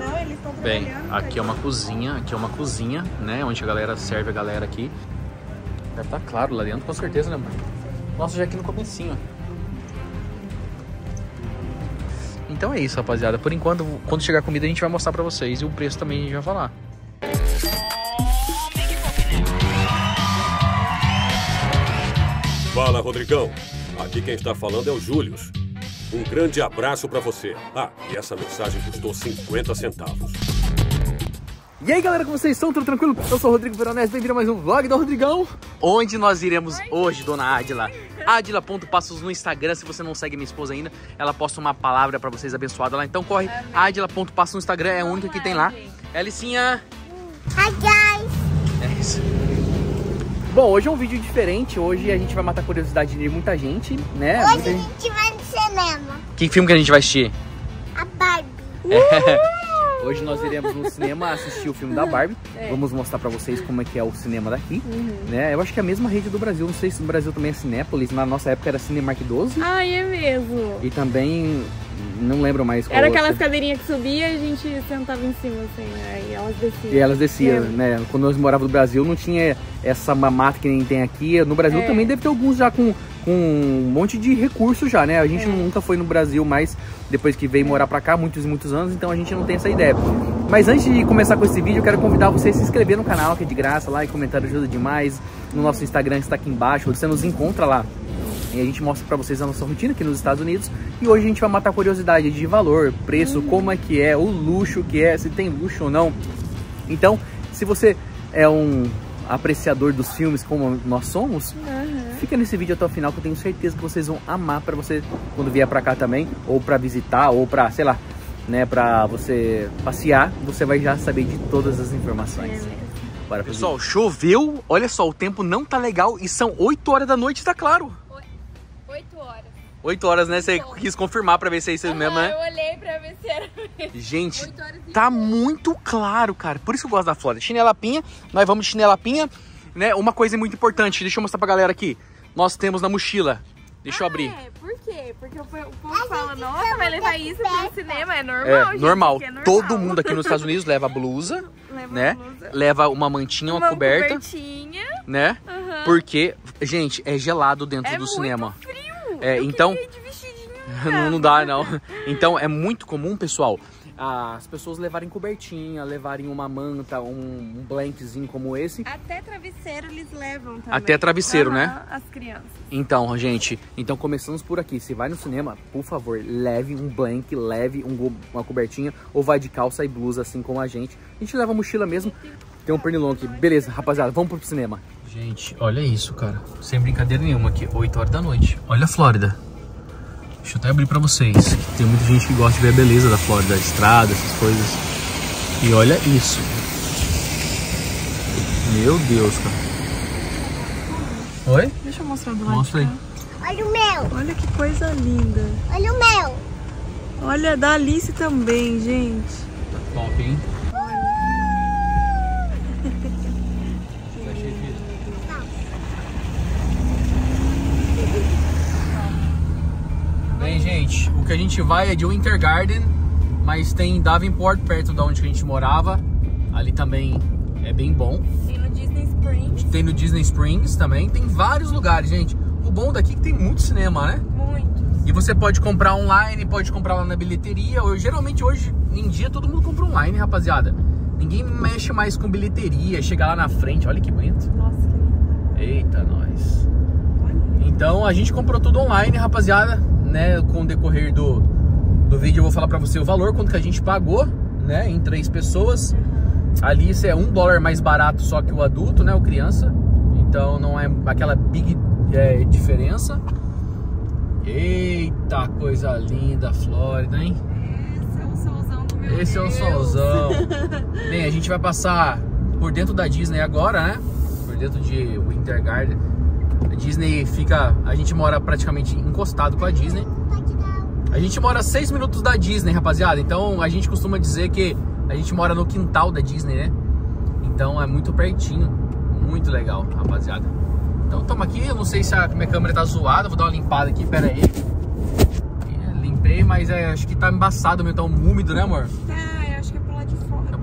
Não, eles estão Bem, trabalhando. aqui é uma cozinha, né? Onde a galera serve a galera aqui. Deve estar claro lá dentro, com certeza, né, mano? Nossa, já aqui no comecinho. Então é isso, rapaziada. Por enquanto, quando chegar a comida, a gente vai mostrar pra vocês. E o preço também a gente vai falar. Fala, Rodrigão. Aqui quem está falando é o Júlio. Um grande abraço pra você. Ah, e essa mensagem custou 50 centavos. E aí, galera, como vocês estão? Tudo tranquilo? Eu sou o Rodrigo Veronese, bem-vindo a mais um vlog do Rodrigão. Onde nós iremos hoje, dona Adila? Adila.passos no Instagram. Se você não segue minha esposa ainda, ela posta uma palavra pra vocês abençoada lá. Então corre, Adila.passos no Instagram, é a única que tem lá. Alicinha. Hi, guys. É isso. Bom, hoje é um vídeo diferente. Hoje a gente vai matar a curiosidade de muita gente, né? Hoje a gente vai no cinema. Que filme que a gente vai assistir? A Barbie. Hoje nós iremos no cinema assistir o filme da Barbie. Vamos mostrar pra vocês como é que é o cinema daqui, né? Eu acho que é a mesma rede do Brasil. Não sei se no Brasil também é Cinépolis. Na nossa época era Cinemark 12. Ai, é mesmo. E também, não lembro mais qual Era outra. aquelas cadeirinhas que subia e a gente sentava em cima, assim, né? E elas desciam. E elas desciam, né? Quando nós morávamos no Brasil não tinha essa mamata que nem tem aqui. No Brasil também deve ter alguns já com um monte de recurso já, né? A gente nunca foi no Brasil mais depois que veio morar pra cá, muitos e muitos anos, então a gente não tem essa ideia. Mas antes de começar com esse vídeo, eu quero convidar você a se inscrever no canal, que é de graça, like, comentário ajuda demais. No nosso Instagram que está aqui embaixo, você nos encontra lá. E a gente mostra pra vocês a nossa rotina aqui nos Estados Unidos. E hoje a gente vai matar a curiosidade de valor, preço, como é que é, o luxo que é, se tem luxo ou não. Então, se você é um apreciador dos filmes como nós somos, fica nesse vídeo até o final que eu tenho certeza que vocês vão amar pra você quando vier pra cá também, ou pra visitar, ou pra, sei lá, né, pra você passear, você vai já saber de todas as informações. Bora, pessoal, choveu, olha só, o tempo não tá legal e são 8 horas da noite, tá claro? 8 horas. 8 horas, né? Você quis confirmar pra ver se é isso mesmo, né? Eu olhei pra ver se era mesmo. Gente, tá muito claro, cara. Por isso que eu gosto da Flórida. Chinelapinha, nós vamos de chinelapinha, né? Uma coisa muito importante, deixa eu mostrar pra galera aqui. Nós temos na mochila. Deixa eu abrir. Por quê? Porque o povo fala, nossa, vai levar isso pro cinema, é normal, É gente, normal. é normal. Todo mundo aqui nos Estados Unidos leva blusa, né? Leva uma mantinha, uma coberta, cobertinha, né? Porque, gente, é gelado dentro do cinema. Frio. Então, de vestidinho, não dá, não. Então, é muito comum, pessoal, as pessoas levarem cobertinha, levarem uma manta, um blankzinho como esse. Até travesseiro eles levam também. Até travesseiro, né? As crianças. Então, gente, começamos por aqui. Se vai no cinema, por favor, leve um blank, leve uma cobertinha, ou vai de calça e blusa, assim como a gente. A gente leva a mochila mesmo. Tem um pernilongo aqui. Beleza, rapaziada, vamos pro cinema. Gente, olha isso, cara. Sem brincadeira nenhuma aqui, 8 horas da noite. Olha a Flórida. Deixa eu até abrir pra vocês. Tem muita gente que gosta de ver a beleza da Flórida, a estrada, essas coisas. E olha isso. Meu Deus, cara. Oi? Deixa eu mostrar do lado. Mostra aí. Olha o meu. Olha que coisa linda. Olha o meu. Olha da Alice também, gente. Top, hein? Bem, gente, o que a gente vai é de Winter Garden, mas tem Davenport perto de onde a gente morava. Ali também é bem bom. Tem no Disney Springs. Tem no Disney Springs também. Tem vários lugares, gente. O bom daqui é que tem muito cinema, né? Muitos. E você pode comprar online, pode comprar lá na bilheteria. Geralmente hoje em dia todo mundo compra online, rapaziada. Ninguém mexe mais com bilheteria. Chega lá na frente, olha que bonito. Nossa, que lindo. Eita, nós. Então a gente comprou tudo online, rapaziada, né? Com o decorrer do vídeo eu vou falar pra você o valor, quanto que a gente pagou, né? Em 3 pessoas. Ali isso é $1 mais barato só que o adulto, né? O criança. Então não é aquela big diferença. Eita, coisa linda, Flórida, hein? Esse é o solzão do meu Esse é o Deus. solzão. Bem, a gente vai passar por dentro da Disney agora, né? Por dentro de Winter Garden. A Disney fica... A gente mora praticamente encostado com a Disney. A gente mora a 6 minutos da Disney, rapaziada. Então a gente costuma dizer que a gente mora no quintal da Disney, né? Então é muito pertinho. Muito legal, rapaziada. Então estamos aqui. Eu não sei se a minha câmera tá zoada. Vou dar uma limpada aqui, pera aí. Limpei, mas acho que tá embaçado, meio tão úmido, né, amor? Tá, eu acho que é pela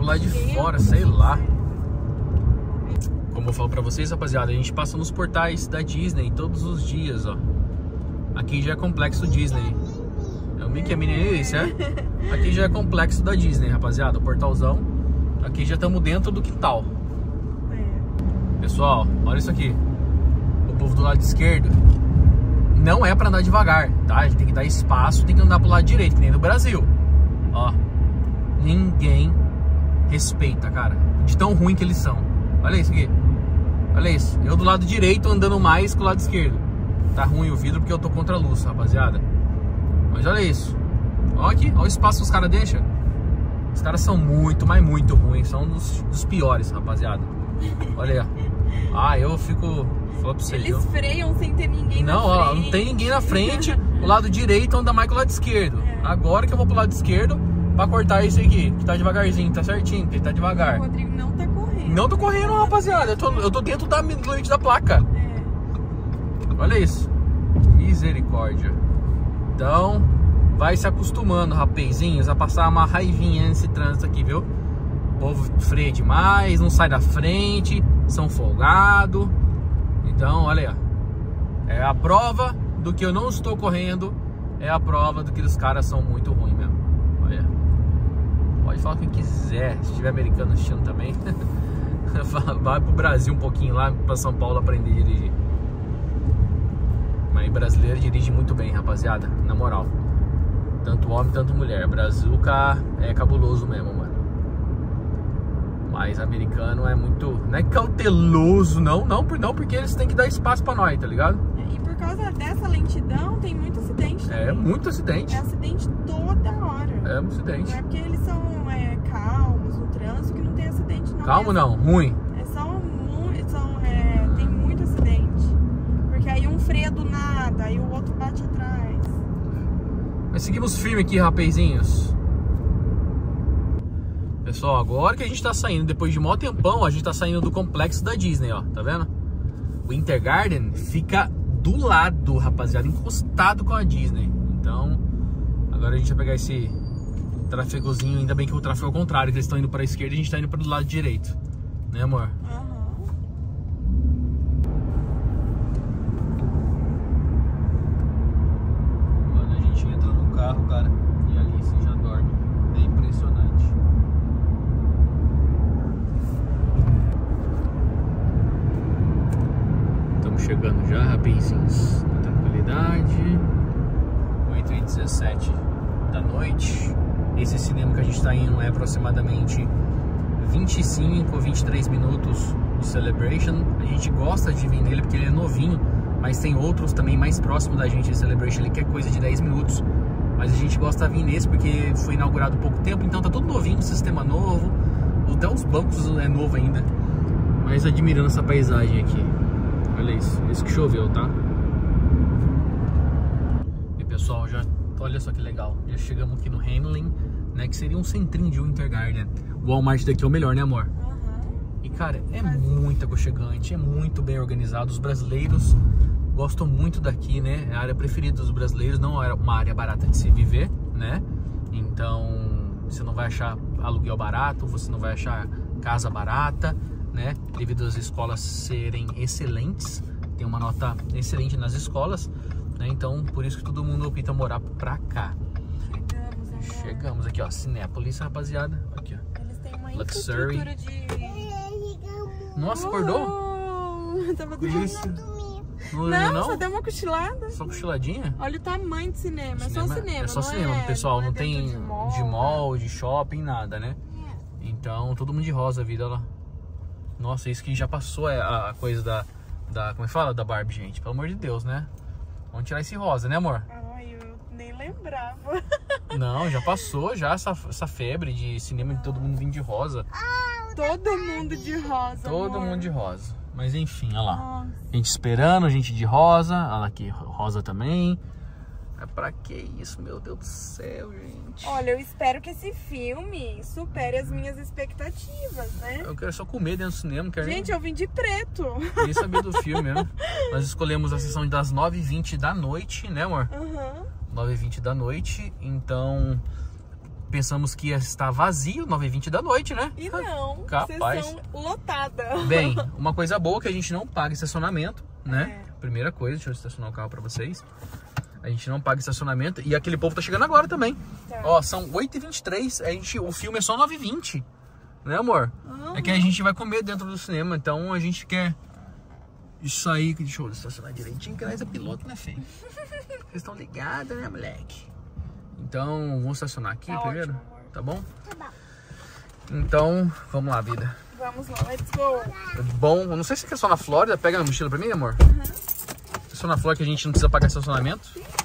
lado de fora, sei lá. Como eu falo pra vocês, rapaziada, a gente passa nos portais da Disney todos os dias, ó. Aqui já é complexo Disney. É o Mickey, a Minnie, é isso, é? Aqui já é complexo da Disney, rapaziada, o portalzão. Aqui já estamos dentro do quintal. Pessoal, olha isso aqui. O povo do lado esquerdo não é pra andar devagar, tá? A gente tem que dar espaço, tem que andar pro lado direito, que nem no Brasil. Ó, ninguém respeita, cara, de tão ruim que eles são. Olha isso aqui. Olha isso. Eu do lado direito andando mais que o lado esquerdo. Tá ruim o vidro porque eu tô contra a luz, rapaziada. Mas olha isso. Olha aqui, olha o espaço que os caras deixam. Os caras são muito, mas muito ruins. São dos piores, rapaziada. Olha aí. Ah, eu fico... Fala pra vocês, eles freiam sem ter ninguém na frente. Não, ó, não tem ninguém na frente. O lado direito anda mais que o lado esquerdo. Agora que eu vou pro lado esquerdo pra cortar esse aqui, que tá devagarzinho, tá certinho, porque tá devagar. O Rodrigo não tá correndo. Não tô correndo, rapaziada. Eu tô dentro do limite da placa. Olha isso. Misericórdia. Então, vai se acostumando, rapazinhos, a passar uma raivinha nesse trânsito aqui, viu? O povo freia demais, não sai da frente, são folgados. Então, olha aí, ó. É a prova do que eu não estou correndo. É a prova do que os caras são muito ruins mesmo. Olha. Pode falar o que quiser. Se tiver americano assistindo também. Vai pro Brasil um pouquinho lá, pra São Paulo aprender a dirigir. Mas brasileiro dirige muito bem, rapaziada. Na moral. Tanto homem, tanto mulher. Brazuca é cabuloso mesmo, mano. Mas americano é muito... Não é cauteloso, não, porque eles têm que dar espaço pra nós, tá ligado? E por causa dessa lentidão, tem muito acidente também. É, muito acidente. É acidente toda hora. É, muito acidente. Não é porque eles são calmos no trânsito que não tem acidente, não. Calmo não, ruim. Tem muito acidente. Porque aí um freia do nada, aí o outro bate atrás. Mas seguimos firme aqui, rapazinhos. Pessoal, agora que a gente tá saindo, depois de mó tempão, a gente tá saindo do complexo da Disney, ó, tá vendo? O Winter Garden fica do lado, rapaziada, encostado com a Disney. Então, agora a gente vai pegar esse trafegozinho, ainda bem que o tráfego é o contrário, que eles estão indo para a esquerda e a gente tá indo para o lado direito. Né, amor? Quando a gente entra no carro, cara, e ali você já dorme. É impressionante. Estamos chegando já, rapidinhos, na tranquilidade. 8h17 da noite. Esse cinema que a gente está indo é aproximadamente 25 ou 23 minutos de Celebration. A gente gosta de vir nele porque ele é novinho, mas tem outros também mais próximos da gente de Celebration, ele que é coisa de 10 minutos. Mas a gente gosta de vir nesse porque foi inaugurado há pouco tempo, então tá tudo novinho, sistema novo, até os bancos é novo ainda. Mas admirando essa paisagem aqui. Olha isso que choveu, tá? E pessoal, olha só que legal, já chegamos aqui no Hamelin, né, que seria um centrinho de Winter Garden. O Walmart daqui é o melhor, né, amor? E cara, é muito aconchegante, é muito bem organizado. Os brasileiros gostam muito daqui, né? É a área preferida dos brasileiros, não é uma área barata de se viver, né? Então, você não vai achar aluguel barato, você não vai achar casa barata, né? Devido às escolas serem excelentes, tem uma nota excelente nas escolas, né? Então, por isso que todo mundo opta morar pra cá. Chegamos aqui, ó, Cinépolis, rapaziada. Aqui, ó. Eles têm uma Luxury. infraestrutura de... Nossa, acordou? Tava Isso. Não, só deu uma cochilada. Só cochiladinha? Olha o tamanho do cinema. É só cinema. É só cinema, pessoal. Não tem de mall, de shopping, nada, né? Então, todo mundo de rosa a vida, olha lá. Nossa, isso que já passou é a coisa da como é que fala? Da Barbie, gente. Pelo amor de Deus, né? Vamos tirar esse rosa, né, amor? Ai, eu nem lembrava. Não, já passou já essa febre de cinema de todo mundo vindo de rosa. Todo mundo de rosa, Todo amor. mundo de rosa. Mas enfim, olha lá. Nossa. Gente esperando, gente de rosa. Olha lá aqui, rosa também. Mas pra que isso, meu Deus do céu, gente? Olha, eu espero que esse filme supere as minhas expectativas, né? Eu quero só comer dentro do cinema. Não quero Gente, eu vim de preto. nem saber do filme, né? Nós escolhemos a sessão das 9h20 da noite, né, amor? 9h20 da noite. Então, pensamos que ia estar vazio, 9h20 da noite, né? E não, capaz. sessão lotada. Bem, uma coisa boa é que a gente não paga estacionamento, né? Primeira coisa, deixa eu estacionar o carro pra vocês. A gente não paga estacionamento. E aquele povo tá chegando agora também. Tá. Ó, são 8h23, o filme é só 9h20. Né, amor? É que a gente vai comer dentro do cinema, então a gente quer isso aí. Deixa eu estacionar direitinho, que nós é piloto, né, feio? Vocês estão ligados, né, moleque? Então, vamos estacionar aqui primeiro, ótimo, tá bom? Tá bom. Então, vamos lá, vida. Vamos lá, let's go. Bom, eu não sei se você quer só na Flórida. Pega na mochila pra mim, amor? Só na Flórida que a gente não precisa pagar estacionamento.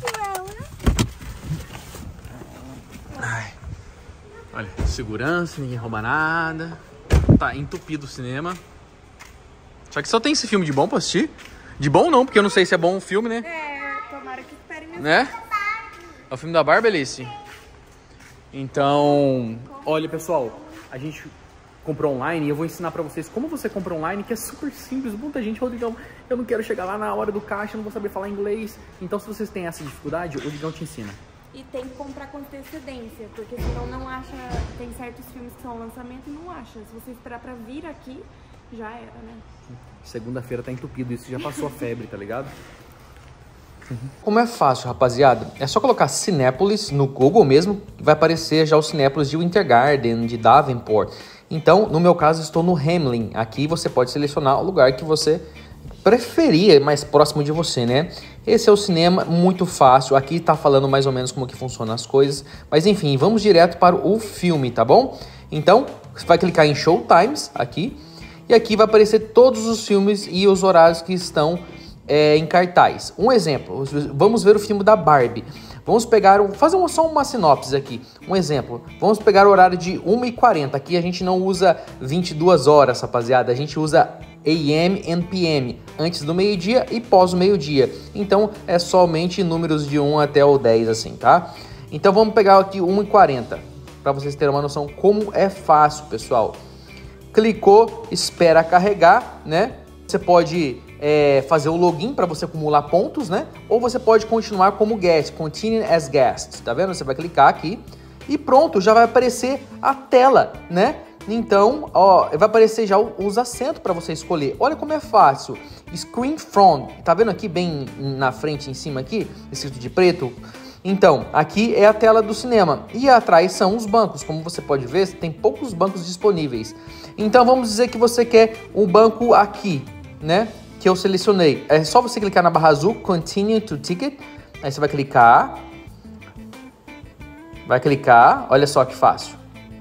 Ai. Olha, segurança, ninguém rouba nada. Tá entupido o cinema. Só que só tem esse filme de bom pra assistir. De bom não, porque eu não sei se é bom o filme, né? Tomara que espere mesmo. Né? É o filme da Barbie, Alice. Então, olha, pessoal, a gente comprou online e eu vou ensinar pra vocês como você compra online, que é super simples. Muita gente, Rodrigão, eu não quero chegar lá na hora do caixa, eu não vou saber falar inglês. Então, se vocês têm essa dificuldade, o Rodrigão te ensina. E tem que comprar com antecedência, porque senão não acha. Tem certos filmes que são lançamento e não acha. Se você esperar pra vir aqui, já era, né? Segunda-feira tá entupido, isso já passou a febre, tá ligado? Como é fácil, rapaziada, é só colocar Cinépolis no Google mesmo, vai aparecer já o Cinépolis de Winter Garden, de Davenport. Então, no meu caso, estou no Hamlin. Aqui você pode selecionar o lugar que você preferir, mais próximo de você, né? Esse é o cinema, muito fácil. Aqui tá falando mais ou menos como que funcionam as coisas. Mas enfim, vamos direto para o filme, tá bom? Então, você vai clicar em Showtimes aqui. E aqui vai aparecer todos os filmes e os horários que estão em cartaz. Um exemplo, vamos ver o filme da Barbie. Vamos pegar, fazer só uma sinopse aqui. Um exemplo, vamos pegar o horário de 1h40. Aqui a gente não usa 22 horas, rapaziada. A gente usa AM and PM, antes do meio-dia e pós o meio-dia. Então é somente números de 1 até o 10, assim, tá? Então vamos pegar aqui 1h40, para vocês terem uma noção como é fácil, pessoal. Clicou, espera carregar, né? Você pode fazer o login para você acumular pontos, né? Ou você pode continuar como guest, continue as guest, tá vendo? Você vai clicar aqui e pronto, já vai aparecer a tela, né? Então, ó, vai aparecer já os assentos para você escolher. Olha como é fácil. Screen front, tá vendo aqui bem na frente, em cima aqui, escrito de preto? Então, aqui é a tela do cinema e atrás são os bancos. Como você pode ver, tem poucos bancos disponíveis. Então, vamos dizer que você quer um banco aqui, né? Que eu selecionei. É só você clicar na barra azul, Continue to Ticket. Aí você vai clicar. Olha só que fácil.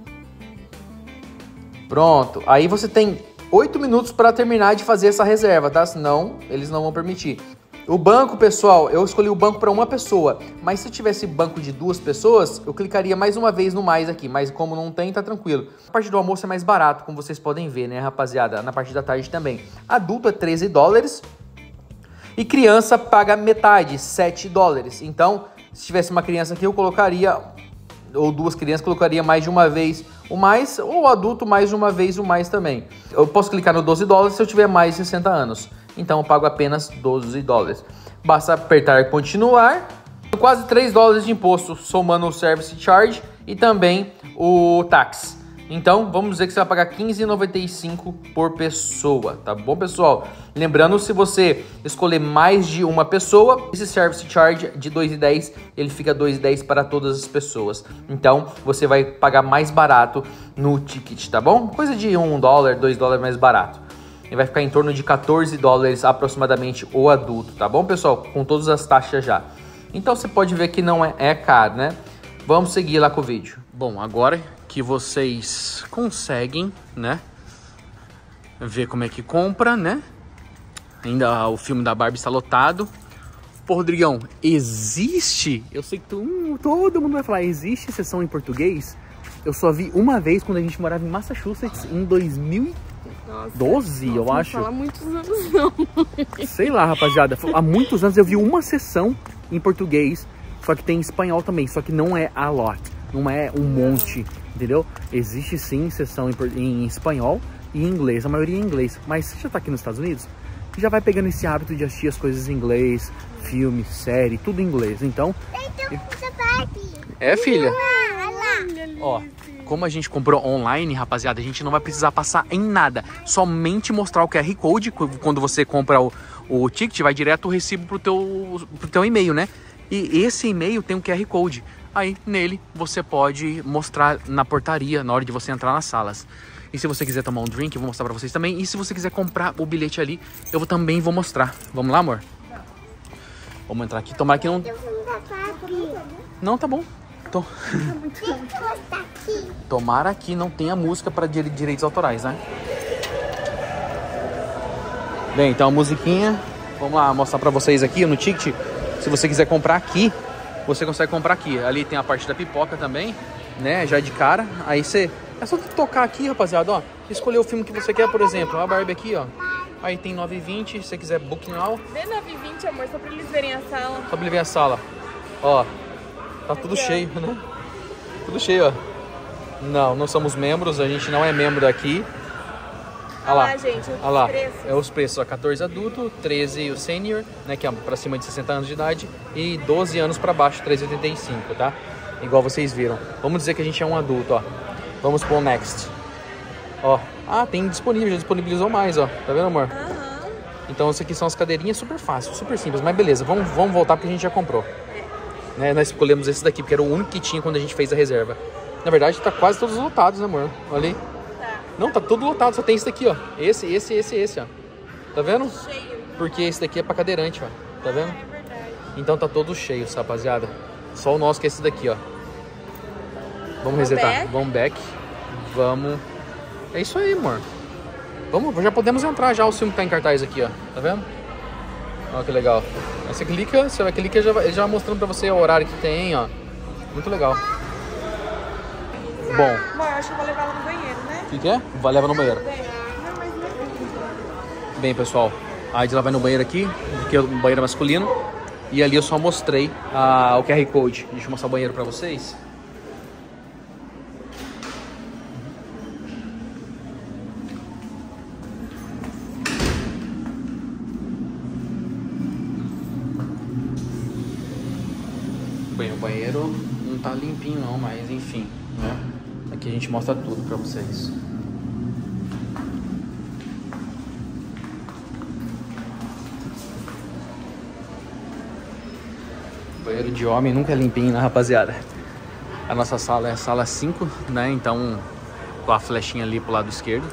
Pronto. Aí você tem 8 minutos para terminar de fazer essa reserva, tá? Senão, eles não vão permitir. O banco, pessoal, eu escolhi o banco para uma pessoa. Mas se tivesse banco de 2 pessoas, eu clicaria mais uma vez no mais aqui. Mas como não tem, tá tranquilo. A parte do almoço é mais barato, como vocês podem ver, né, rapaziada? Na parte da tarde também. Adulto é $13. E criança paga metade, $7. Então, se tivesse uma criança aqui, eu colocaria... Ou 2 crianças, colocaria mais de uma vez o mais. Ou o adulto mais de uma vez o mais também. Eu posso clicar no $12 se eu tiver mais de 60 anos. Então eu pago apenas $12. Basta apertar continuar. Quase $3 de imposto, somando o service charge e também o tax. Então vamos dizer que você vai pagar $15,95 por pessoa, tá bom, pessoal? Lembrando, se você escolher mais de uma pessoa, esse service charge de $2,10, ele fica $2,10 para todas as pessoas. Então você vai pagar mais barato no ticket, tá bom? Coisa de $1, $2 mais barato. E vai ficar em torno de $14 aproximadamente o adulto, tá bom, pessoal? Com todas as taxas já. Então você pode ver que não é caro, né? Vamos seguir lá com o vídeo. Bom, agora que vocês conseguem, né, ver como é que compra, né? Ainda o filme da Barbie está lotado. Pô, Rodrigão, existe? Eu sei que todo mundo vai falar, existe sessão em português? Eu só vi uma vez quando a gente morava em Massachusetts, em 2012, eu acho. Não fala muitos anos, não. Sei lá, rapaziada. Há muitos anos eu vi uma sessão em português, só que tem em espanhol também, só que não é a lot, não é um monte, entendeu? Existe sim sessão em espanhol e em inglês, a maioria em inglês. Mas você já tá aqui nos Estados Unidos, já vai pegando esse hábito de assistir as coisas em inglês, filme, série, tudo em inglês. Então... É, filha? Olha lá. Ó, como a gente comprou online, rapaziada, a gente não vai precisar passar em nada. Somente mostrar o QR Code. Quando você compra o ticket, vai direto o recibo pro teu e-mail, né? E esse e-mail tem um QR Code. Aí, nele, você pode mostrar na portaria, na hora de você entrar nas salas. E se você quiser tomar um drink, eu vou mostrar pra vocês também. E se você quiser comprar o bilhete ali, eu também vou mostrar. Vamos lá, amor? Vamos entrar aqui. Tomara que não... Não, tá bom. Tomara que não tenha música para direitos autorais, né? Bem, então a musiquinha. Vamos lá mostrar pra vocês aqui no ticket. Se você quiser comprar aqui, você consegue comprar aqui. Ali tem a parte da pipoca também, né? Já de cara. Aí você... É só tocar aqui, rapaziada, ó. Escolher o filme que você quer, por exemplo. A Barbie aqui, ó. Aí tem 9h20, se você quiser booking now. Vê 9h20, amor, só pra eles verem a sala. Só pra ele ver a sala. Ó, tá tudo cheio, né? Tudo cheio, ó. Não somos membros, a gente não é membro daqui. Olha lá, gente, olha lá. preços. É os preços, ó. 14 adulto, 13 o senior, né? Que é pra cima de 60 anos de idade. E 12 anos pra baixo, 3,85, tá? Igual vocês viram. Vamos dizer que a gente é um adulto, ó. Vamos pro next. Ó, tem disponível, já disponibilizou mais, ó. Tá vendo, amor? Então, isso aqui são as cadeirinhas, super fácil, super simples. Mas beleza, vamos voltar porque a gente já comprou. Né? Nós escolhemos esse daqui, porque era o único que tinha quando a gente fez a reserva. Na verdade, tá quase todos lotados, né, amor? Olha aí. Não, tá tudo lotado, só tem esse daqui, ó. Esse, ó. Tá vendo? Cheio. Porque esse daqui é pra cadeirante, ó. Tá vendo? É verdade. Então tá todos cheios, rapaziada. Só o nosso que é esse daqui, ó. Vamos resetar. Back. Vamos back. Vamos. É isso aí, amor. Vamos, já podemos entrar já o filme que tá em cartaz aqui, ó. Tá vendo? Olha que legal. Aí você clica, ele já vai mostrando pra você o horário que tem, ó. Muito legal. Bom. Amor, eu acho que eu vou levar ela no banheiro, né? O que é? Vai levar no banheiro. Bem, pessoal. A Adila vai no banheiro aqui, que é o banheiro masculino. E ali eu só mostrei o QR Code. Deixa eu mostrar o banheiro pra vocês. Bem, o banheiro não tá limpinho não, mas enfim, né? Aqui a gente mostra tudo pra vocês. Banheiro de homem nunca é limpinho, né, rapaziada? A nossa sala é a sala 5, né? Então, com a flechinha ali pro lado esquerdo.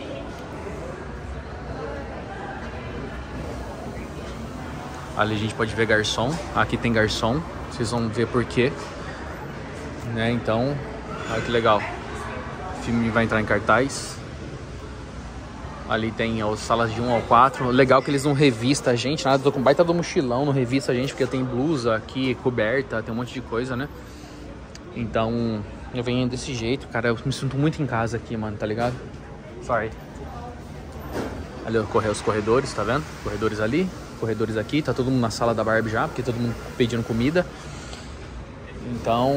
Ali a gente pode ver garçom. Aqui tem garçom. Vocês vão ver por quê. Né? Então, olha que legal. O filme vai entrar em cartaz. Ali tem as salas de 1 ao 4. Legal que eles não revistam a gente, nada do baita do mochilão, não revista a gente, porque tem blusa aqui, coberta, tem um monte de coisa, né? Então, eu venho desse jeito, cara. Eu me sinto muito em casa aqui, mano, tá ligado? Sorry. Ali os corredores, tá vendo? Corredores ali, corredores aqui. Tá todo mundo na sala da Barbie já, porque todo mundo pedindo comida. Então,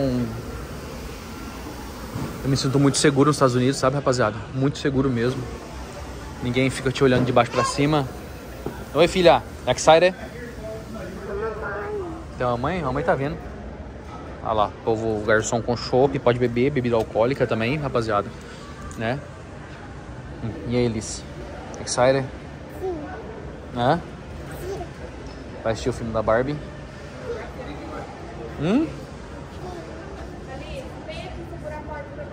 eu me sinto muito seguro nos Estados Unidos, sabe, rapaziada? Muito seguro mesmo. Ninguém fica te olhando de baixo pra cima. Oi, filha. Excited? Tem uma mãe? A mãe tá vendo. Olha lá, povo garçom com chopp. Pode beber, bebida alcoólica também, rapaziada. Né? E aí, Alice? Excited? Sim. Hã? Vai assistir o filme da Barbie? Ali, vem aqui segurar a porta pra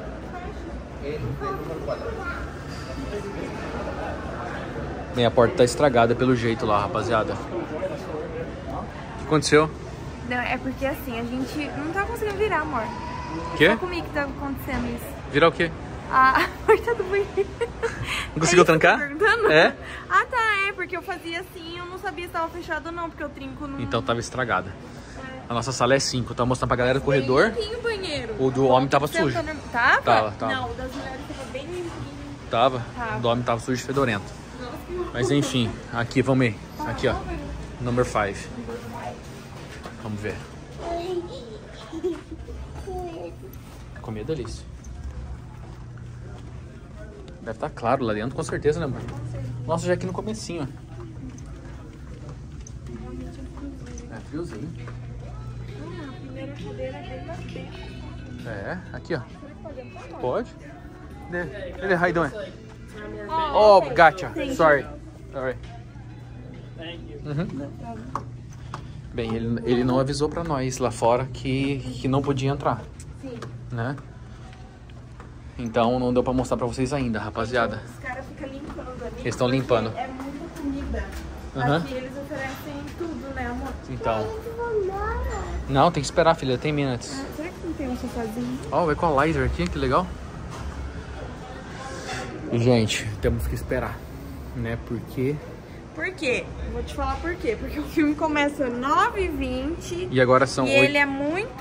mamãe. Bem, a porta tá estragada pelo jeito lá, rapaziada. O que aconteceu? Não, é porque assim, a gente não tá conseguindo virar, amor. O quê? Só comigo que tá acontecendo isso. Virar o quê? A porta do banheiro. Não conseguiu trancar? Tá perguntando? É? Ah, tá, é, porque eu fazia assim, eu não sabia se tava fechado ou não, porque o trinco não... Então tava estragada. A nossa sala é 5, eu tava mostrando pra galera o corredor. Bem limpinho o banheiro. O do homem tava sujo. Tava? Tava. Não, o das mulheres tava bem limpinho. Tava. O do homem tava sujo e fedorento. Mas enfim, aqui, vamos ir. Aqui, ó. Number 5. Vamos ver. Comer delícia. Deve estar claro lá dentro, com certeza, né, amor? Nossa, já aqui no comecinho, ó. É friozinho. A primeira cadeira é bem mais bem. É, aqui, ó. Pode? Ele how you doing? Oh, gotcha. Sorry. Bem, ele não avisou pra nós lá fora que não podia entrar. Sim. Né? Então não deu pra mostrar pra vocês ainda, rapaziada. Os caras ficam limpando ali. Eles estão limpando. É muita comida. Aqui eles oferecem tudo, né, amor? Então. Não, tem que esperar, filha. Tem minutes. Será que não tem um sofazinho? Ó, o equalizer aqui, que legal. Gente, temos que esperar, né? Porque... Por quê? Vou te falar por quê. Porque o filme começa 9h20. E agora são 8... ele é muito...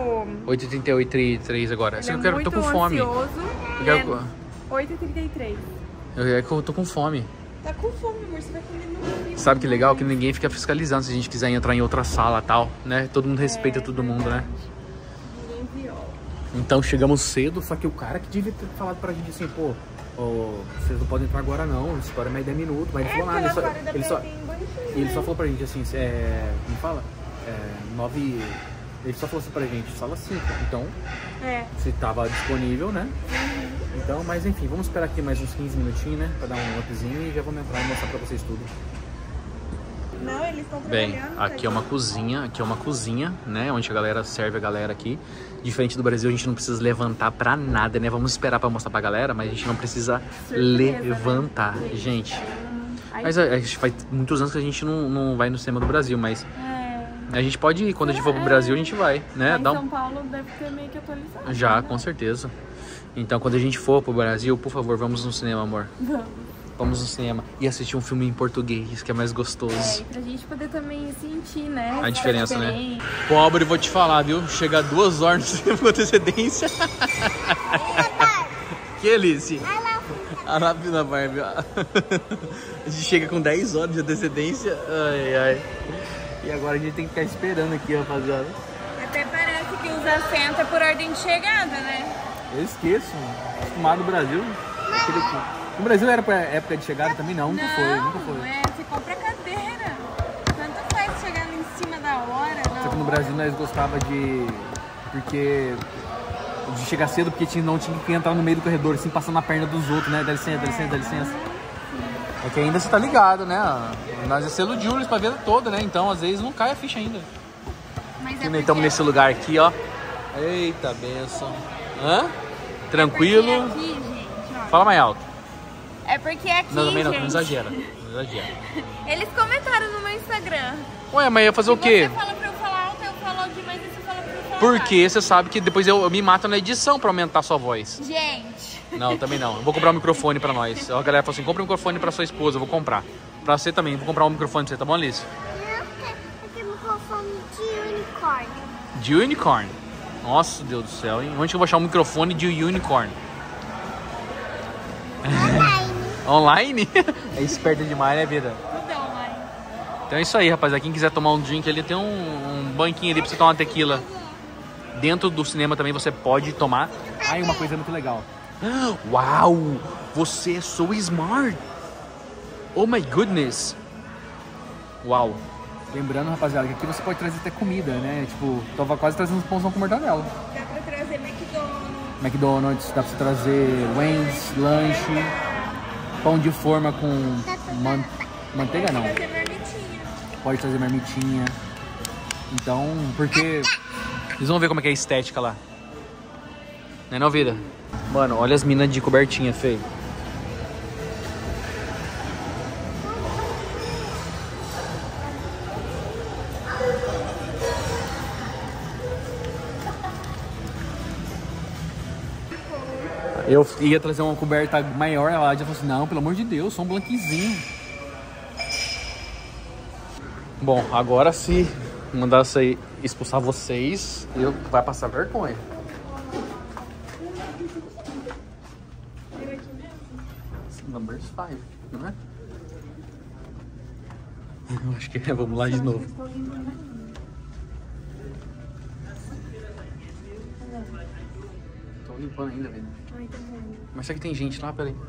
8h38 agora. Assim, eu tô com fome. Ansioso. Eu 8h33. É que eu tô com fome. Tá com fome, amor. Você vai comer no filme. Sabe que legal? Que ninguém fica fiscalizando se a gente quiser entrar em outra sala e tal, né? Todo mundo respeita todo mundo, né? Ninguém viola. Então chegamos cedo, só que o cara que devia ter falado pra gente assim, pô, vocês não podem entrar agora não, espera mais 10 minutos, mas ele falou nada, ele só falou pra gente assim, como fala? 9, ele só falou assim pra gente, sala 5, então, se tava disponível, né? Então, mas enfim, vamos esperar aqui mais uns 15 minutinhos, né? Pra dar um upzinho e já vamos entrar e mostrar pra vocês tudo. Não, eles estão Bem, trabalhando. aqui é uma cozinha, né? Onde a galera serve a galera aqui. Diferente do Brasil, a gente não precisa levantar pra nada, né? Vamos esperar pra mostrar pra galera, mas a gente não precisa levantar, né? Gente. Mas a gente faz muitos anos que a gente não vai no cinema do Brasil, mas a gente pode ir. Quando a gente for pro Brasil, a gente vai, né? São Paulo deve ter meio que atualizado. Já, com certeza. Então, quando a gente for pro Brasil, por favor, vamos no cinema, amor. Vamos no cinema e assistir um filme em português, que é mais gostoso. E pra gente poder também sentir, né? A diferença, né? Pobre, vou te falar, viu? Chega 2 horas no cinema com antecedência. Que Alice? A Lapina Barbie. A gente chega com 10 horas de antecedência. Ai, ai. E agora a gente tem que ficar esperando aqui, rapaziada. Até parece que os assentos é por ordem de chegada, né? Eu esqueço, acostumado no Brasil. No Brasil era pra época de chegada também? Não, nunca foi. Você compra cadeira. Tanto faz chegar em cima da hora. Só que no Brasil nós gostava de chegar cedo, porque não tinha que entrar no meio do corredor, assim, passando na perna dos outros, né? Dá licença. É que ainda você tá ligado, né? Nós é selo Julius pra vida toda, né? Então, às vezes, não cai a ficha ainda. Mas nós estamos nesse lugar aqui, ó. Eita, benção. Hã? Tranquilo. É aqui, gente, ó. Fala mais alto. É porque aqui, não, também não, gente... não exagera. Eles comentaram no meu Instagram. Ué, mas ia fazer o quê? Você fala pra eu falar alto, eu falo demais, e você fala pra eu falar Porque você sabe que depois eu me mato na edição pra aumentar a sua voz. Gente. Não, também não. Eu vou comprar um microfone pra nós. A galera falou assim, compra um microfone pra sua esposa, eu vou comprar. Pra você também, vou comprar um microfone pra você, tá bom, Alice? Eu tenho um microfone de unicórnio. De unicorn? Nossa, Deus do céu, hein? Onde que eu vou achar um microfone de unicorn? Online? É esperta demais, né, vida? Tudo é online. Então é isso aí, rapaziada. Quem quiser tomar um drink ali, tem um banquinho ali pra você tomar uma tequila. Dentro do cinema também você pode tomar. Ah, e uma coisa muito legal. Uau! Você é so smart! Oh my goodness! Uau! Lembrando, rapaziada, que aqui você pode trazer até comida, né? Tipo, tava quase trazendo um pãozão com mortadela. Dá pra trazer McDonald's, dá pra você trazer Wendy's, lanche, pão de forma com manteiga não. Pode trazer marmitinha. Então, porque... Vocês vão ver como é que é a estética lá. Não é não, vida? Mano, olha as minas de cobertinha, feio. Eu ia trazer uma coberta maior, ela já falou assim, não, pelo amor de Deus, só um blanquezinho. Bom, agora se mandar sair, expulsar vocês, eu vai passar vergonha. Number 5, não é? Eu acho que é, vamos lá de novo. Tô limpando ainda, velho. Mas será que tem gente lá? Peraí.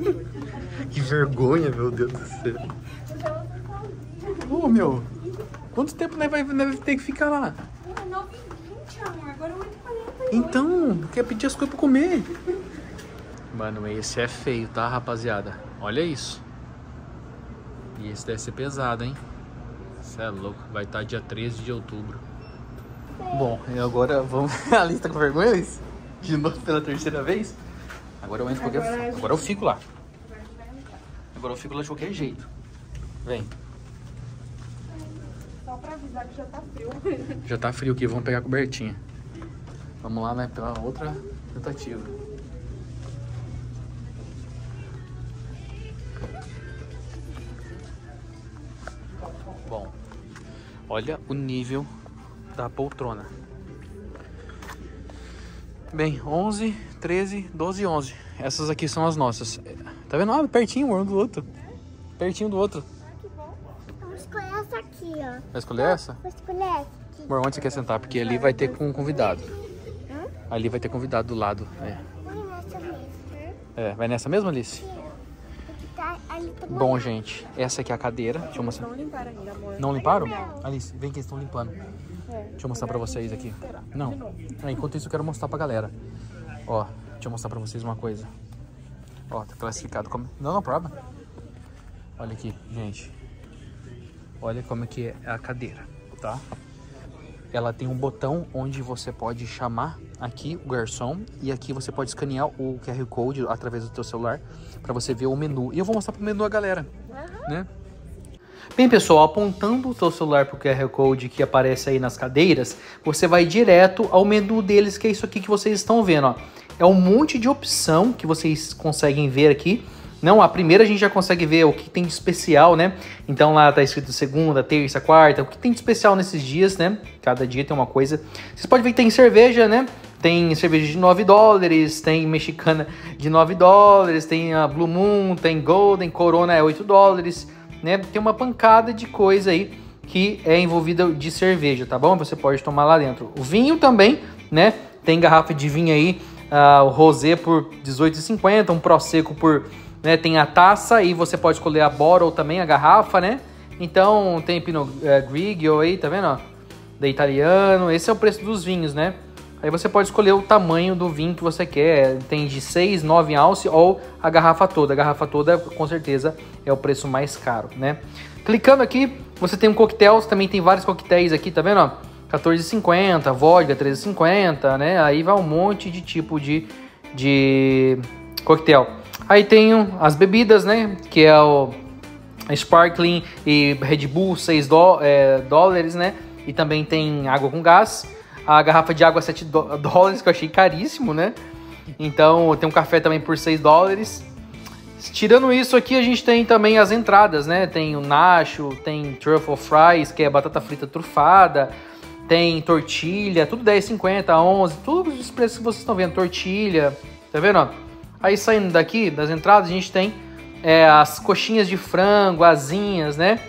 Que vergonha, meu Deus do céu. Ô, meu. Quanto tempo nós vai ter que ficar lá? 9h20, amor. Agora 8h40. Então, quer pedir as coisas pra comer. Mano, esse é feio, tá, rapaziada? Olha isso. E esse deve ser pesado, hein? Você é louco. Vai estar dia 13 de outubro. Bom, e agora vamos... A Alice tá com vergonha, Alice? De novo pela terceira vez? Agora eu entro de qualquer... Agora eu fico lá. Agora eu fico lá de qualquer jeito. Vem. Só pra avisar que já tá frio. Já tá frio aqui, vamos pegar a cobertinha. Vamos lá, né, pela outra tentativa. Bom, olha o nível da poltrona. Bem, 11, 13, 12 e 11. Essas aqui são as nossas. Tá vendo? Ah, pertinho um do outro. Pertinho do outro. Que bom. Vou escolher essa aqui, ó. Vai escolher essa? Vou escolher essa aqui. Amor, onde você quer sentar? Porque ali vai ter com convidado. Ali vai ter convidado do lado. Vai nessa mesmo. Vai nessa mesma, Alice? Ali tá Bom, gente, essa aqui é a cadeira. Deixa eu mostrar. Não limparam ainda, amor. Não limparam? Alice, vem que eles estão limpando. Deixa eu mostrar pra vocês aqui. Não. Enquanto isso eu quero mostrar pra galera. Ó, deixa eu mostrar pra vocês uma coisa. Ó, tá classificado como... Não, problema. Olha aqui, gente. Olha como é que é a cadeira, tá? Ela tem um botão onde você pode chamar aqui o garçom e aqui você pode escanear o QR Code através do teu celular para você ver o menu. E eu vou mostrar pro menu a galera, né? Bem, pessoal, apontando o seu celular pro QR Code que aparece aí nas cadeiras, você vai direto ao menu deles, que é isso aqui que vocês estão vendo, ó. É um monte de opção que vocês conseguem ver aqui. Não, a primeira a gente já consegue ver o que tem de especial, né? Então lá tá escrito segunda, terça, quarta, o que tem de especial nesses dias, né? Cada dia tem uma coisa. Vocês podem ver que tem cerveja, né? Tem cerveja de $9, tem mexicana de $9, tem a Blue Moon, tem Golden, Corona é $8, né? Tem uma pancada de coisa aí que é envolvida de cerveja, tá bom? Você pode tomar lá dentro. O vinho também, né? Tem garrafa de vinho aí, o rosé por R$18,50, um Prosecco por... Né, tem a taça e você pode escolher a bottle também, a garrafa, né? Então tem Pinot Grigio aí, tá vendo? Ó? Da Italiano. Esse é o preço dos vinhos, né? Aí você pode escolher o tamanho do vinho que você quer. Tem de 6, 9 ounce ou a garrafa toda. A garrafa toda, com certeza, é o preço mais caro, né? Clicando aqui, você tem um coquetel. Também tem vários coquetéis aqui, tá vendo? R$14,50, vodka R$13,50, né? Aí vai um monte de tipo de coquetel. Aí tem as bebidas, né? Que é o Sparkling e Red Bull, $6, né? E também tem água com gás. A garrafa de água $7, que eu achei caríssimo, né? Então tem um café também por $6. Tirando isso aqui, a gente tem também as entradas, né? Tem o nacho, tem truffle fries, que é batata frita trufada. Tem tortilha, tudo R$10,50, 11, todos os preços que vocês estão vendo. Tortilha, tá vendo, ó? Aí saindo daqui, das entradas, a gente tem as coxinhas de frango, asinhas, né?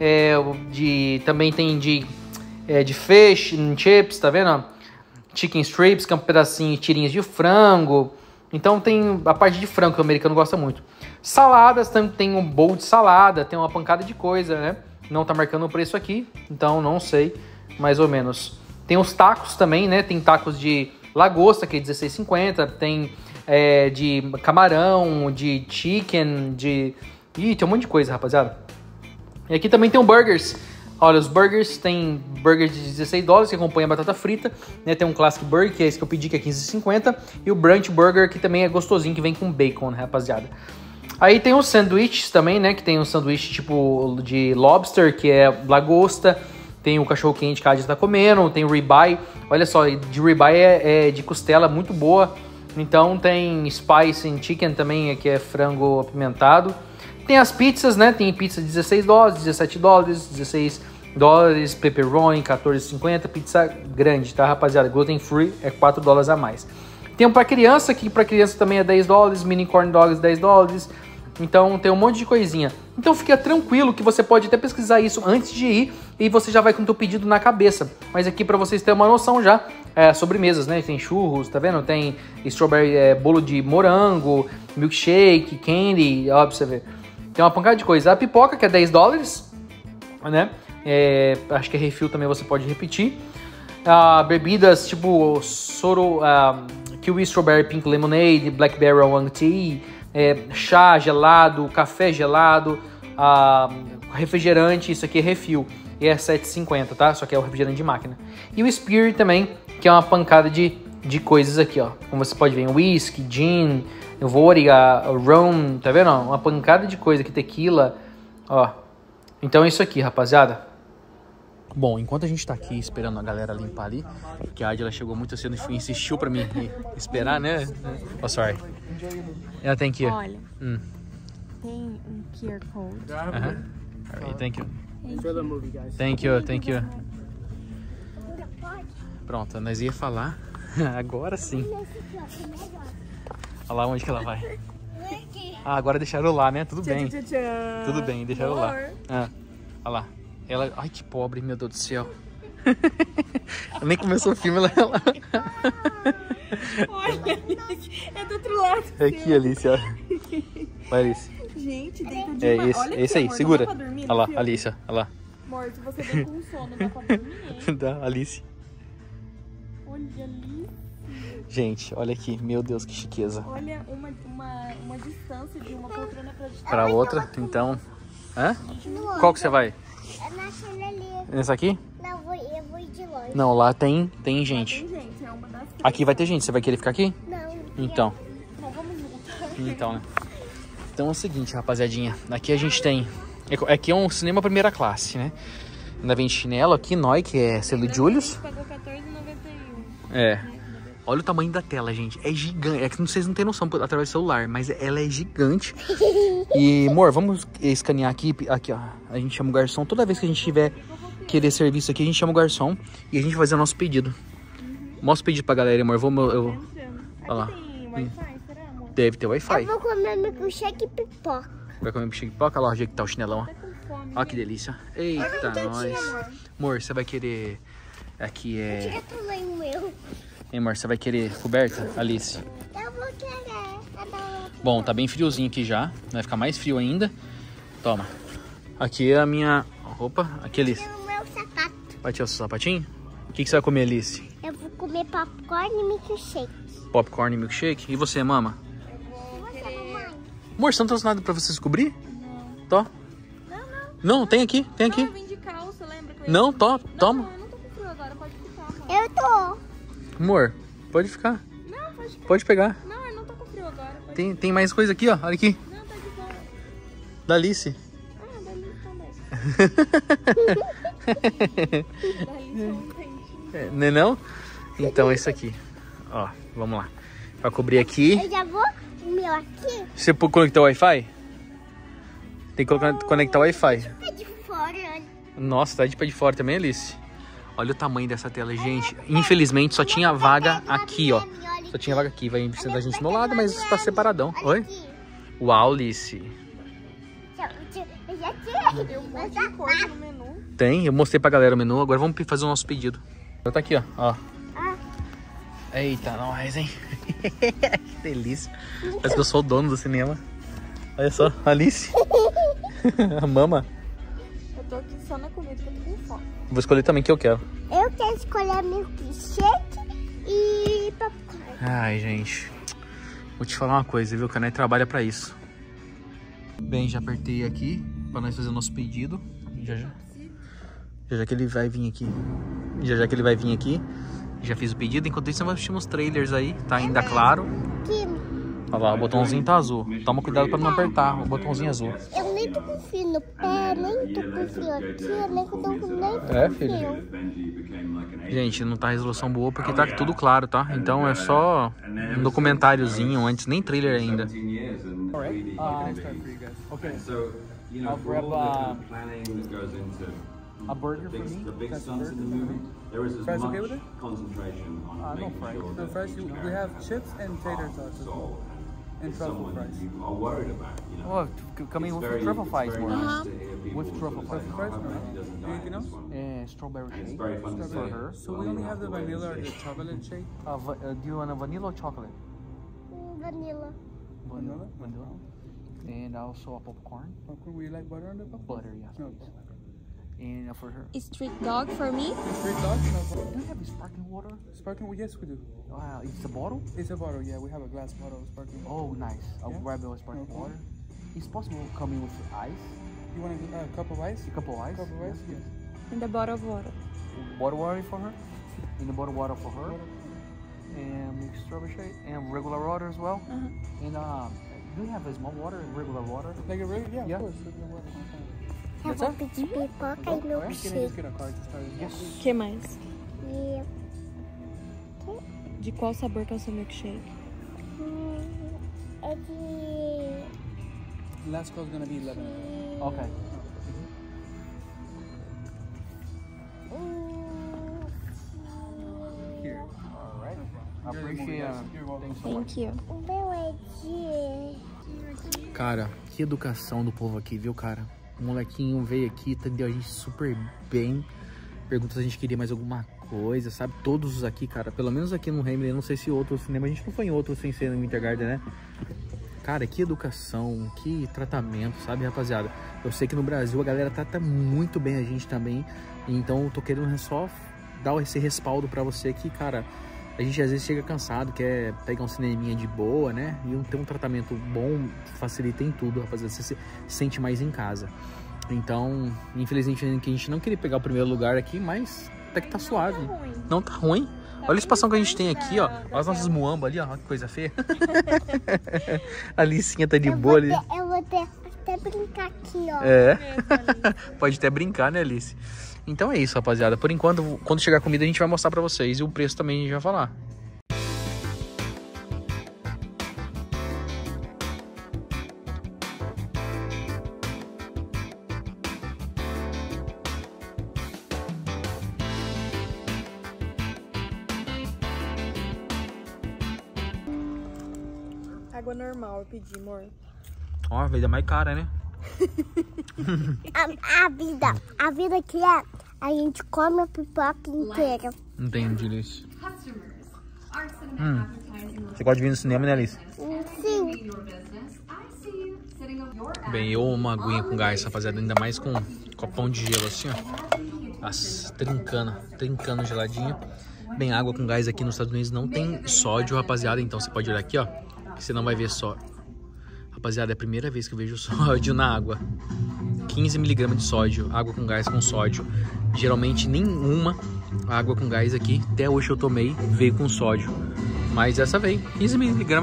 Também tem de fish and chips, tá vendo? Chicken strips, que é um pedacinho, tirinhas de frango. Então tem a parte de frango que o americano gosta muito. Saladas, também tem um bowl de salada, tem uma pancada de coisa, né? Não tá marcando o preço aqui, então não sei, mais ou menos. Tem os tacos também, né? Tem tacos de lagosta, que é R$16,50, tem... de camarão, de chicken, Ih, tem um monte de coisa, rapaziada. E aqui também tem o burgers. Olha, os burgers, tem burger de $16, que acompanha batata frita, né? Tem um Classic Burger, que é esse que eu pedi, que é R$15,50. E o Brunch Burger, que também é gostosinho, que vem com bacon, né, rapaziada? Aí tem os sanduíches também, né? Que tem um sanduíche tipo de lobster, que é lagosta. Tem o cachorro quente que a Adi tá comendo. Tem o ribeye. Olha só, de ribeye é de costela, muito boa. Então tem spicy chicken também, que é frango apimentado. Tem as pizzas, né? Tem pizza de $16, $17, $16, pepperoni, $14,50. Pizza grande, tá, rapaziada? Gluten free é $4 a mais. Tem um pra criança, que pra criança também é $10. Mini corn dogs, $10. Então tem um monte de coisinha. Então fica tranquilo que você pode até pesquisar isso antes de ir e você já vai com o teu pedido na cabeça. Mas aqui para vocês terem uma noção já, sobremesas, né? Tem churros, tá vendo? Tem strawberry, bolo de morango, milkshake, candy, ó, pra você ver. Tem uma pancada de coisa. A pipoca, que é $10, né? Acho que é refil também, você pode repetir. Bebidas tipo soro, kiwi strawberry pink lemonade, blackberry oolong tea, chá gelado, café gelado, refrigerante, isso aqui é refil. E é R$7,50, tá? Só que é o refrigerante de máquina. E o Spirit também, que é uma pancada de coisas aqui, ó. Como você pode ver, whisky, gin, vodka, rum, tá vendo? Uma pancada de coisa aqui, tequila, ó. Então é isso aqui, rapaziada. Bom, enquanto a gente tá aqui esperando a galera limpar ali, porque a Adila chegou muito cedo e insistiu pra mim esperar, né? Oh, sorry. Yeah, thank you. Olha, tem um QR code. Alright, thank you. Thank you. Pronto, nós ia falar. Agora sim. Olha lá onde que ela vai. Agora deixaram lá, né? Tudo bem. Tudo bem, deixaram lá. Olha lá. Ela... Ai, que pobre, meu Deus do céu. Ela nem começou o filme, ela... Olha, é do outro lado. É aqui, Alice, ó. Vai, Alice. Gente, dentro de uma... Olha esse aí, amor, segura. Olha lá, Alice, olha lá. Amor, se você vem com sono, dá pra dormir. Dá, Alice. Olha ali. Gente, olha aqui, meu Deus, que chiqueza. Olha uma distância de uma poltrona pra outra, então... Hã? Qual que você vai? Naquele ali. Nessa aqui? Não, eu vou ir de longe. Não, lá tem gente. Tem gente, é uma das... Aqui vai ter gente, você vai querer ficar aqui? Não. Então. Bom, vamos voltar. Então, né? Então é o seguinte, rapaziadinha. Aqui a gente tem... Aqui é um cinema primeira classe, né? Ainda vem chinelo aqui, Noi, que é selo de Julius. Pagou R$14,91. É. Olha o tamanho da tela, gente. É gigante. É que vocês não têm noção através do celular, mas ela é gigante. E, amor, vamos escanear aqui. Aqui, ó. A gente chama o garçom. Toda vez que a gente tiver querer serviço aqui, a gente chama o garçom e a gente vai fazer o nosso pedido. Mostra o pedido pra galera, amor. Olha lá. Tem Wi-Fi, será, amor? Deve ter Wi-Fi. Eu vou comer milkshake e pipoca. Vai comer milkshake de pipoca? Olha lá o jeito que tá o chinelão, ó. Tá com fome. Olha que delícia. Eita, nós. Amor, você vai querer... Aqui é... Tira tudo aí o meu. Hein, amor, você vai querer coberta, Alice? Eu vou querer. Bom, tá bem friozinho aqui já. Vai ficar mais frio ainda. Toma. Aqui é a minha roupa. Aqui, Alice. O meu sapato. Vai tirar o seu sapatinho? O que você vai comer, Alice? Eu vou comer popcorn e milkshake. Popcorn e milkshake. E você, mama? Você, mamãe? Amor, você não trouxe nada pra você descobrir? Não. Tó. Não, tem aqui, tem Não, eu aqui. vim de calça, lembra? Que eu Não, tó, Não, toma. eu não tô com frio agora, pode ficar, amor. Eu tô. Amor, pode ficar. Não, pode ficar. Pode pegar. Não, eu não tô com frio agora. Pode... Tem mais coisa aqui, ó. Olha aqui. Não, tá de boa. Da Alice. Ah, da Alice também. Da Alice eu entendi. Não é não? Então é isso aqui. Ó, vamos lá. Vai cobrir aqui. Eu já vou o meu aqui. Você conectar o Wi-Fi? Tem que conectar o Wi-Fi. Tá de fora. Nossa, tá de pé de fora também, Alice. Olha o tamanho dessa tela, gente. Infelizmente só tinha vaga aqui, ó. Só tinha vaga aqui. Vai precisar da gente do meu lado, mas tá separadão. Olha Oi? aqui. Uau, Alice. Eu já tirei. Eu vou de coisa no menu. Tem, eu mostrei pra galera o menu. Agora vamos fazer o nosso pedido. Tá aqui, ó. Eita, nós, hein? Que delícia. Parece que eu sou o dono do cinema. Olha só, Alice. A mama. Eu tô aqui só na comida que eu tô com fome. Vou escolher também o que eu quero. Eu quero escolher milkshake e popcorn. Ai, gente. Vou te falar uma coisa, viu? Que a Nai trabalha pra isso. Bem, já apertei aqui pra nós fazer o nosso pedido. Já que ele vai vir aqui. Já que ele vai vir aqui. Já fiz o pedido. Enquanto isso, nós assistimos os trailers aí. Tá ainda claro. Olha lá, o botãozinho tá azul. Toma cuidado pra não apertar o botãozinho azul. Eu nem tô com frio no pé, nem tô com frio aqui, eu nem tô com filho? Gente, não tá resolução boa porque tá tudo claro, tá? Então é só um documentáriozinho antes, nem trailer ainda. A burger for me? That's a burger? Fries okay with it? No fries. The fries, we have chips and tater tots as well. And truffle fries. Oh, coming with truffle fries, more. With truffle fries. Fries, no? Anything else? Strawberry shake for her. So we only have the vanilla or the chocolate shake. Do you want a vanilla or chocolate? Vanilla. Vanilla? Vanilla. And also a popcorn. Popcorn, would you like butter on the popcorn? Butter, yes, No. please. And for her? Street dog for me? Street dog? No. Do you have sparkling water? Sparkling? Yes, we do. Wow, it's a bottle? It's a bottle, yeah. We have a glass bottle of sparkling water. Oh, nice. I'll Yeah? grab the sparkling Okay. water. It's possible coming with ice? You want a cup of ice? A cup of ice? Cup of ice? Yes. And the bottle of water. Bottle water for her? And the bottle water for her? And mixed strawberry shake? And regular water as well? Uh-huh. And do you have a small water and regular water? Like a regular? Yeah, Yeah. of course. Regular water. Eu vou pedir pipoca e Can I just milkshake. get a card to start? Yes. O que mais? E De qual sabor que é o seu milkshake? é de... Last call is gonna be 11. Okay. Here. Alright. I appreciate it. You're welcome. Thank you. O meu é de... Cara, que educação do povo aqui, viu, cara? O molequinho veio aqui, atendeu a gente super bem. Perguntou se a gente queria mais alguma coisa, sabe? Todos os aqui, cara, pelo menos aqui no Hamilton, eu não sei se outro cinema, a gente não foi em outro sem ser no Winter Garden, né? Cara, que educação, que tratamento, sabe, rapaziada? Eu sei que no Brasil a galera trata muito bem a gente também, então eu tô querendo só dar esse respaldo pra você que, cara, a gente às vezes chega cansado, quer pegar um cineminha de boa, né? E ter um tratamento bom facilita em tudo, rapaziada. Você se sente mais em casa. Então, infelizmente, a gente não queria pegar o primeiro lugar aqui, mas até que tá suave. Não tá ruim. Olha a espação que a gente tem aqui, ó. Olha as nossas muambas ali, ó. Olha que coisa feia. A Alicinha tá de boa ali. Eu vou até brincar aqui, ó. É. Pode até brincar, né, Alice? Então é isso, rapaziada. Por enquanto, quando chegar a comida, a gente vai mostrar pra vocês. E o preço também a gente vai falar. Água normal eu pedi, amor. Ó, a vida mais cara, né? A vida que é, a gente come a pipoca inteira. Entendi, Alice. Você gosta de vir no cinema, né, Alice? Sim. Bem, eu uma aguinha com gás, rapaziada. Ainda mais com copão de gelo assim, ó. Nossa, trincando geladinho. Bem, água com gás aqui nos Estados Unidos não tem sódio, rapaziada. Então você pode olhar aqui, ó. Que você não vai ver só. Rapaziada, é a primeira vez que eu vejo sódio na água. 15 mg de sódio, água com gás com sódio. Geralmente nenhuma água com gás aqui, até hoje eu tomei, veio com sódio. Mas essa veio, 15 mg.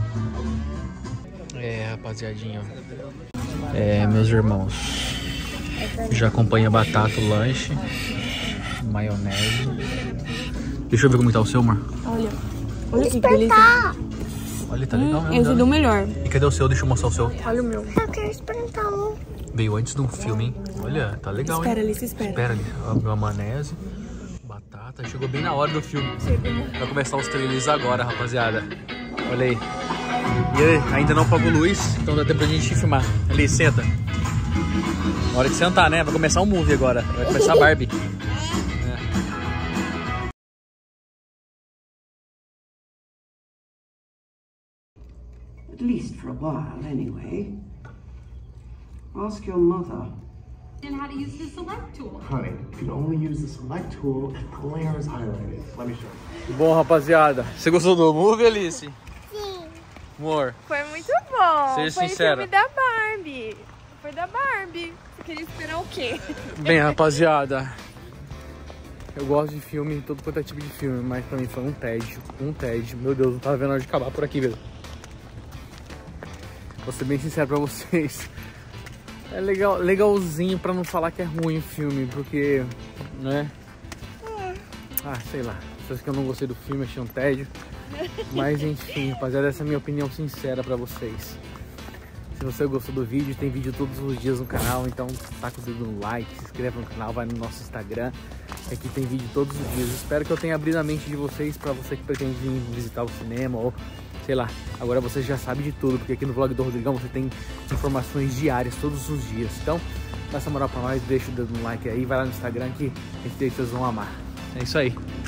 É, rapaziadinha. É, meus irmãos. Já acompanha batata, o lanche. Maionese. Deixa eu ver como tá o seu, amor. Olha que delícia. Olha, tá legal mesmo. Esse é do melhor. E cadê o seu? Deixa eu mostrar o seu. Olha o meu. Eu quero experimentar um. Veio antes do filme, hein? Olha, tá legal, Espera, hein? Alice, espera. Espera ali. Abriu a maionese, batata. Chegou bem na hora do filme. Vai começar os trailers agora, rapaziada. Olha aí. E aí, ainda não apagou luz, então dá tempo pra gente filmar. Ali, senta. Hora de sentar, né? Vai começar um movie agora. Vai começar a Barbie. At least for a while, anyway. Ask your mother. And how to use the select tool. Honey, you can only use the select tool if glare is highlighted. Let me show you. Bom, rapaziada. Você gostou do movie, Alice? Sim. Amor. Foi muito bom. Seja Foi sincera. filme da Barbie. Foi da Barbie. Você queria esperar o quê? Bem, rapaziada. Eu gosto de filme, todo quanto é tipo de filme, mas pra mim foi um tédio. Um tédio. Meu Deus, não tava vendo a hora de acabar por aqui, velho. Vou ser bem sincero pra vocês. É legalzinho pra não falar que é ruim o filme, porque, né? Ah, sei lá. Pessoas que eu não gostei do filme, achei um tédio. Mas enfim, rapaziada, essa é a minha opinião sincera pra vocês. Se você gostou do vídeo, tem vídeo todos os dias no canal, então taca o dedo no like, se inscreva no canal, vai no nosso Instagram. Aqui tem vídeo todos os dias. Espero que eu tenha abrido a mente de vocês pra você que pretende vir visitar o cinema ou... sei lá, agora você já sabe de tudo, porque aqui no vlog do Rodrigão você tem informações diárias, todos os dias. Então, dá essa moral pra nós, deixa o dedo no like aí, vai lá no Instagram que a gente deixa vocês vão amar. É isso aí.